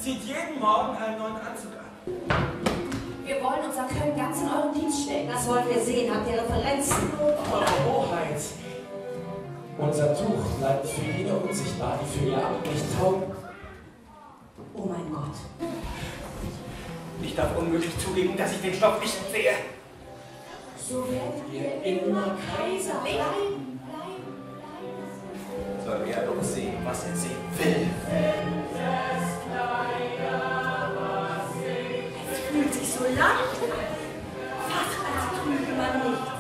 zieht jeden Morgen einen neuen Anzug an. Wir wollen unser Können ganz in euren Dienst stellen. Das wollen wir sehen. Habt ihr Referenzen? Eure Hoheit. Unser Tuch bleibt für jene unsichtbar, die für ihr Amt nicht taugen. Oh mein Gott. Ich darf unmöglich zugeben, dass ich den Stoff nicht sehe. So werdet ihr immer Kaiser bleiben. Soll er doch sehen, was er sehen will. Es fühlt sich so leicht. Fast als trüge man nicht.